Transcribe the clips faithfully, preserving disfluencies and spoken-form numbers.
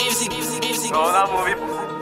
Ona mówi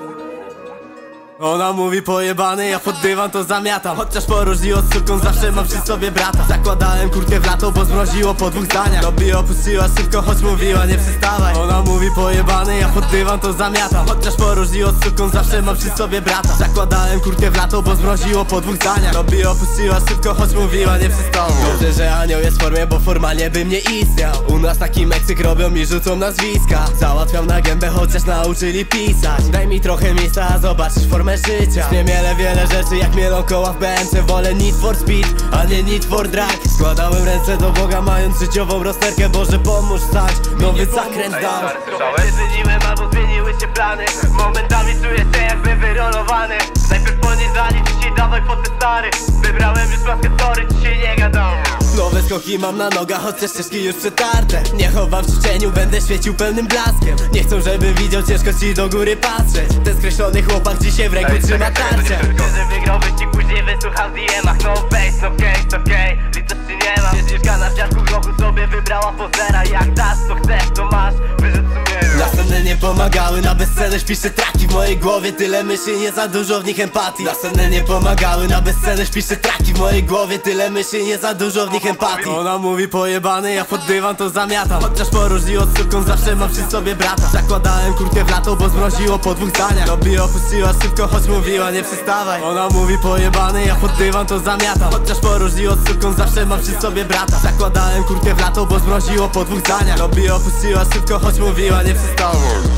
Ona mówi pojebany, ja pod dywan to zamiatam. Chociaż poróżni od suką, zawsze mam przy sobie brata. Zakładałem kurtkę w lato, bo zmroziło po dwóch zdaniach. Robi opuściła szybko, choć mówiła nie przystawaj. Ona mówi pojebany, ja pod dywan to zamiatam. Chociaż poróżni od suką, zawsze mam przy sobie brata. Zakładałem kurtkę w lato, bo zmroziło po dwóch zdaniach. Robi opuściła szybko, choć mówiła nie przystawaj. Dobrze, że anioł jest w formie, bo formalnie bym nie istniał. U nas taki Meksyk robią i rzucą nazwiska. Załatwiam na gębę, chociaż nauczyli pisać. Daj mi trochę miejsca, a zobaczysz formę życia. Nie mielę wiele rzeczy jak mielą koła w B M C. Wolę Need for Speed, a nie Need for Drag. Składałem ręce do Boga, mając życiową rozterkę. Boże pomóż stać, nowy zakręt dam. Trochę zmieniłem albo zmieniły się plany. Momentami czuję się jakby wyrolowany. Najpierw poniżali, dzisiaj dawaj foty stary. Wybrałem już maskę, sorry, dzisiaj nie gadam. Nowe skoki mam na nogach, chociaż ścieżki już przetarte. Nie chowam się w cieniu, będę świecił pełnym blaskiem. Nie chcą, żebym widział ciężko ci do góry patrzeć. Ten skreślony chłopak dzisiaj w ręku trzyma tarczę. Że wygrał wyścig, później wysłuchał D M-ach. No face, no case, okej, litości nie ma. Ścieżka na wsiadku grochu sobie wybrała pozera. Jak dasz co chcesz, to masz, wyrzec sumienia. Następne nie pomagały, na bezcenność piszę traki. W mojej głowie tyle myśli, nie za dużo w nich empatii. Następne nie pomagały, na bezcenność piszę traki. W mojej głowie tyle myśli, nie za dużo w nich empatii. Ona mówi pojebany, ja pod dywan to zamiatam. Chociaż poróżni od suką, zawsze mam przy sobie brata. Zakładałem kurtkę w lato, bo zmroziło po dwóch zdaniach. Robi opuściła szybko, choć mówiła nie przystawaj. Ona mówi pojebany, ja pod dywan to zamiatam. Chociaż poróżni od suką, zawsze mam przy sobie brata. Zakładałem kurtkę w lato, bo zmroziło po dwóch zdaniach. Robi opuściła szybko, choć mówiła nie przystawaj.